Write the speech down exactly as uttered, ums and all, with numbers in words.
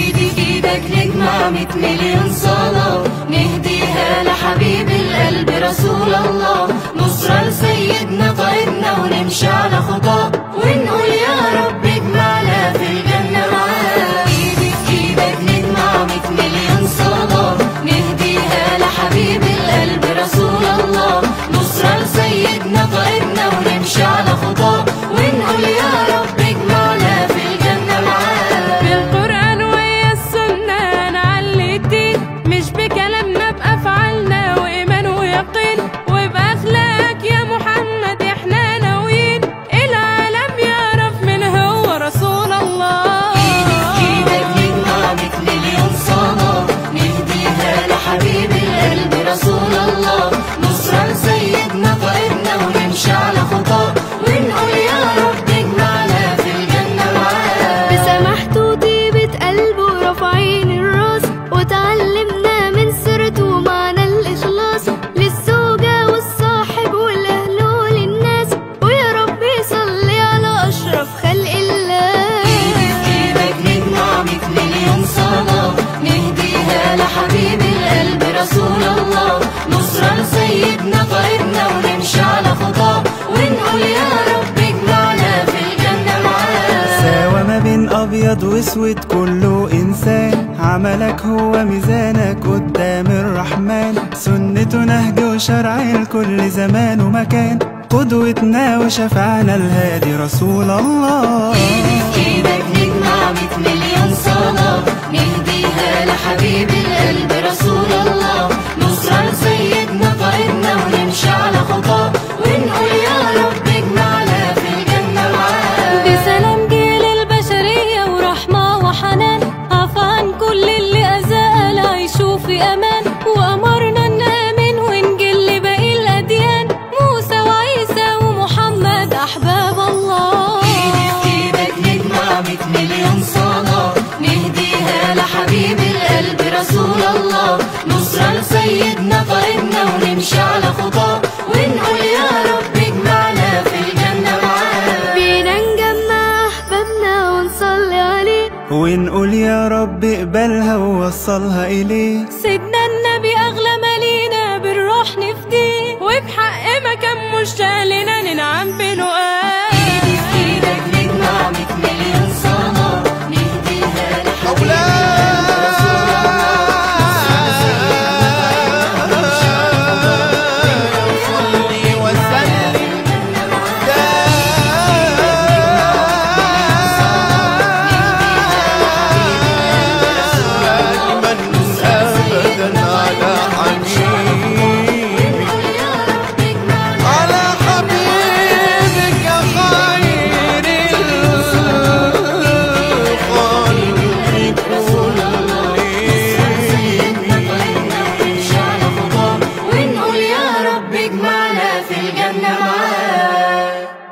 ايدي في ايدك نجمع مية مليون صلاة، نهديها لحبيب القلب رسول الله، نصرة لسيدنا قائدنا ونمشي على خطاه، ونقول يا رب اجمعنا في الجنة معاه. ايدي في ايدك نجمع مية مليون صلاة، نهديها لحبيب القلب رسول الله، نصرة لسيدنا قائدنا ونمشي على خطاه، ونقول يا رب اجمعنا في الجنة معاه. بالقرآن ويا السنة نعلي الدين، مش بكلامنا بأفعالنا وإيمان ويقين، وبأخلاق يا محمد احنا ناويين العالم يعرف من هو رسول الله. ايدي في ايدك نجمع مية مليون صلاة، نهديها لحبيب القلب رسول الله، نصرة لسيدنا قائدنا ونمشي على خطاه، ونقول يا رب اجمعنا في الجنة معاه. بسماحته وطيبة قلبه رافعين الراس، وتعلمنا من سيرته معنى الإخلاص، للزوجة والصاحب والأهل وللناس، ويا رب صلي على أشرف خلق الله. ايدي في ايدك نجمع مية مليون صلاة، نهديها لحبيب القلب رسول الله، نصرة لسيدنا قائدنا ونمشي على خطاه، ونقول يا رب اجمعنا في الجنة معاه. ساوى ما بين ابيض واسود كله انسان، عملك هو ميزانك قدام الرحمن، سنته نهج وشرع لكل زمان ومكان، قدوتنا وشفعنا الهادي رسول الله. ايدي في ايدك نجمع مية مليون صلاة، نهديها لحبيب القلب رسول الله، نصرة لسيدنا قائدنا ونمشي على خطاه، ونقول يا رب اجمعنا في الجنة معاه. بسلام جيل البشرية ورحمة وحنان، عفى عن كل اللي أذى يعيشوا في أمان، وأمرنا نآمن ونجل لباقي الأديان، موسى وعيسى ومحمد أحباب الله. ايدي في ايدك نجمع مية مليون صلاة، نهديها لحبيب القلب رسول الله، نصرة لسيدنا قائدنا ونمشي على خطاه، ونقول يا رب اجمعنا في الجنة معاه. بينا نجمع أحبابنا ونصلي عليه، ونقول يا رب اقبلها ووصلها اليه، سيدنا النبي أغلى مالينا بالروح نفديه، وبحق مكان مشتاق لنا ننعم بلقاه. ايدي في ايدك نجمع مية مليون صلاة، نهديها لحبيب القلب رسول الله، نصرة لسيدنا قائدنا ونمشي على خطاه، ونقول اجمعنا في الجنة معاه.